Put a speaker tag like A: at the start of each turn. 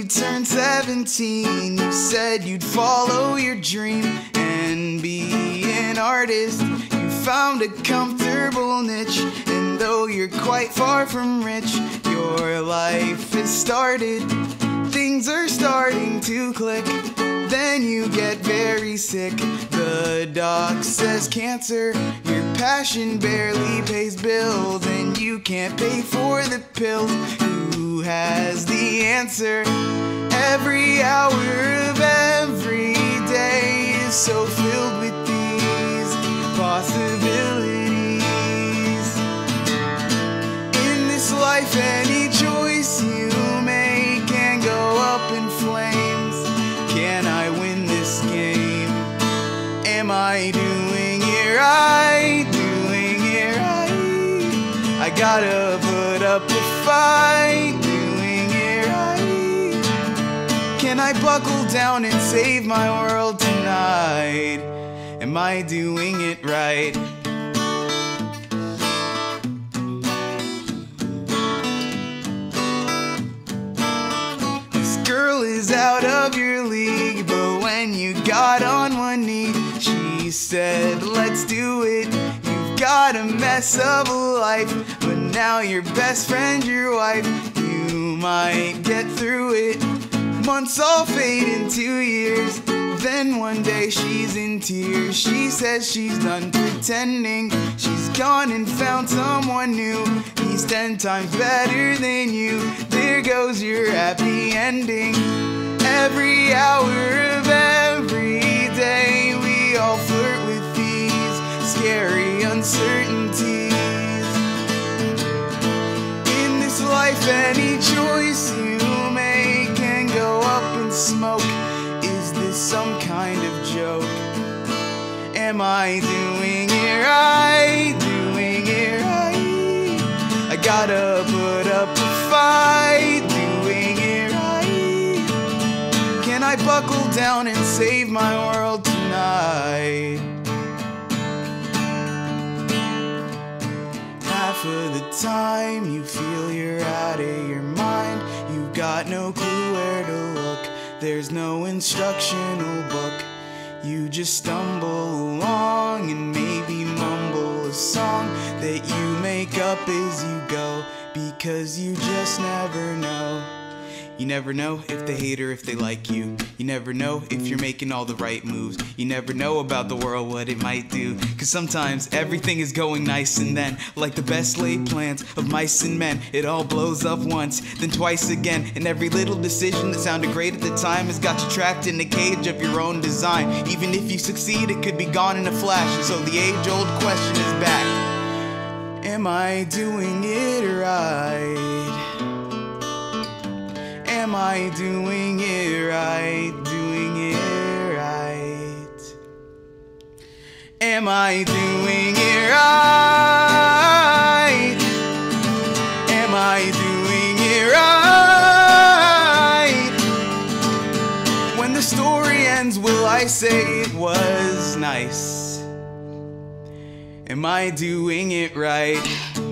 A: turned 17, you said you'd follow your dream and be an artist. You found a comfortable niche, and though you're quite far from rich, your life has started. Things are starting to click, then you get very sick. The doc says cancer, your passion barely pays bills, and you can't pay for the pills. Who has the answer? Every hour of every day is so filled with these possibilities. In this life, any choice you make can go up in flames. Can I win this game? Am I doing it right? Doing it right? I gotta put up a fight. Doing it right? Can I buckle down and save my world tonight? Am I doing it right? This girl is out of your league, but when you got on one knee, she said, let's do it. You've got a mess of a life, but now your best friend, your wife. You might get through it. Months all fade into years, then one day she's in tears. She says she's done pretending, she's gone and found someone new. He's 10 times better than you. There goes your happy ending. Every hour of every day, we all flirt with these scary uncertainties. In this life, any choice you make can go up in smoke. Is this some kind of joke? Am I doing it right? Doing it right? I gotta put up a fight. Doing it right? Can I buckle down and save my world tonight? Half of the time you feel you're out of your mind. You've got no clue where to look. There's no instructional book. You just stumble along and maybe mumble a song that you make up as you go, because you just never know. You never know if they hate or if they like you. You never know if you're making all the right moves. You never know about the world, what it might do. Cause sometimes everything is going nice, and then, like the best laid plans of mice and men, it all blows up once, then twice again. And every little decision that sounded great at the time has got you trapped in the cage of your own design. Even if you succeed, it could be gone in a flash. And so the age-old question is back. Am I doing it right? Am I doing it right? Doing it right? Am I doing it right? Am I doing it right? When the story ends, will I say it was nice? Am I doing it right?